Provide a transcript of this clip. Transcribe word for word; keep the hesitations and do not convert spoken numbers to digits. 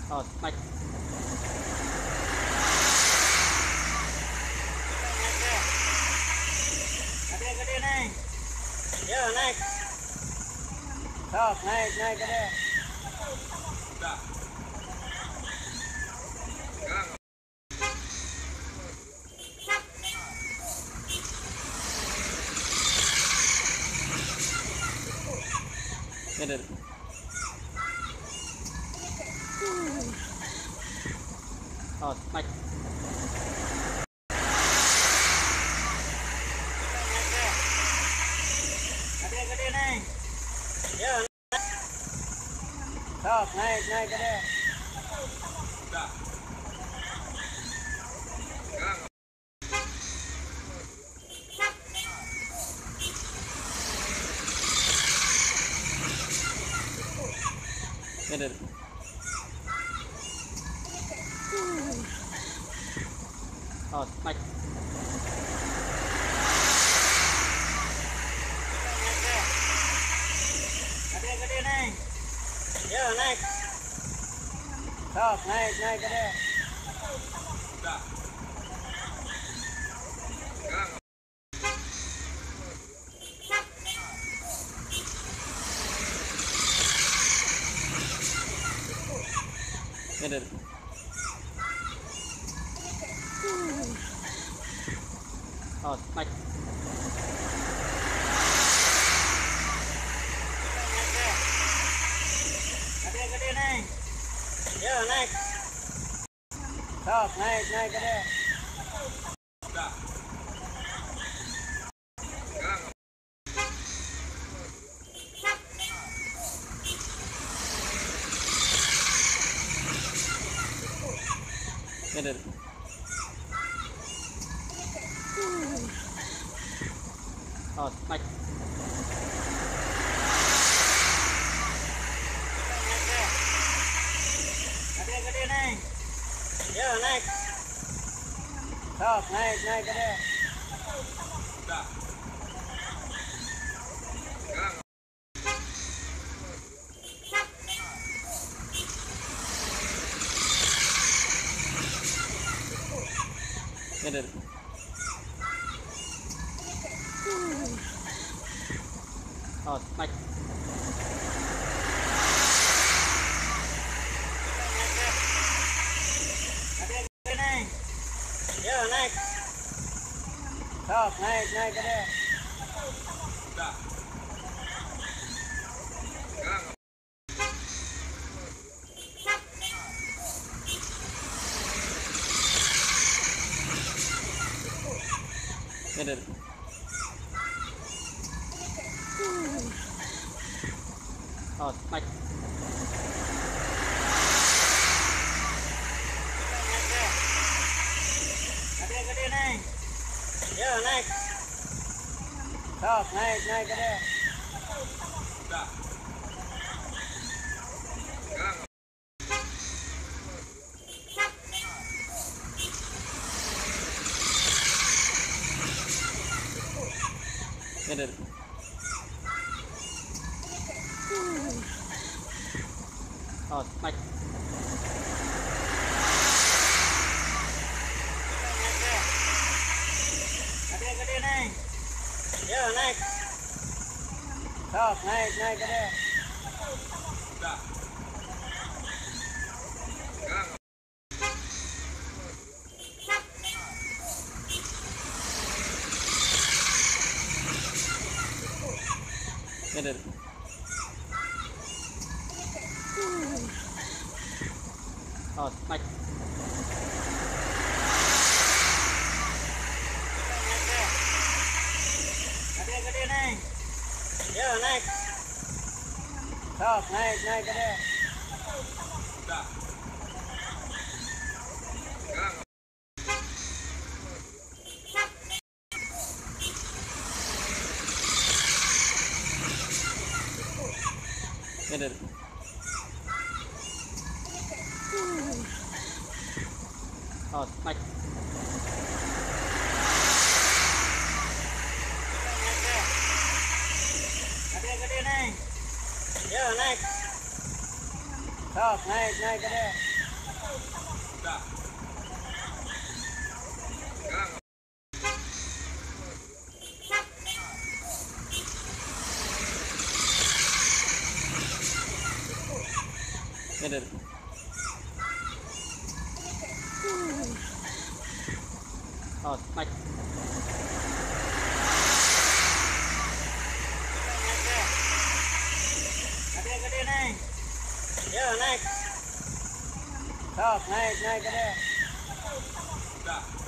Ờ, mạch. Gede gede naik. Ya naik. Sok naik naik gede. Udah. Sekarang. Gede. Ờ, mạch. Gede gede naik. Ya naik. Sok naik naik gede. Udah. Sekarang. Gede. Ờ, mạch. Gede gede naik. Ya naik. Sok naik naik gede. Udah. Sekarang. Gede. Ờ, mạch. Gede gede naik. Ya naik. Sok naik naik gede. Udah. Sekarang. Gede. Ờ, mạch. Gede gede naik. Ya naik. Sok naik naik gede. Udah. Sekarang. Gede. Ờ, mạch. Gede gede naik. Ya naik. Sok naik naik gede. Udah. Sekarang. Gede. Ờ, mạch. Gede gede naik. Ya naik. Sok naik naik gede. Udah. Sekarang. Gede. Ờ, mạch. Gede gede naik. Ya naik. Sok naik naik gede. Udah. Sekarang. Gede. Ờ, mạch. Gede gede naik. Ya naik. Sok naik naik gede. Udah. Sekarang. Gede. Ờ, mạch. Gede gede naik. Ya naik. Sok naik naik gede. Udah. Pegang. Bener. Oh, naik. Gede-gede naik. Ya, naik. Stop, naik, naik gede. Udah.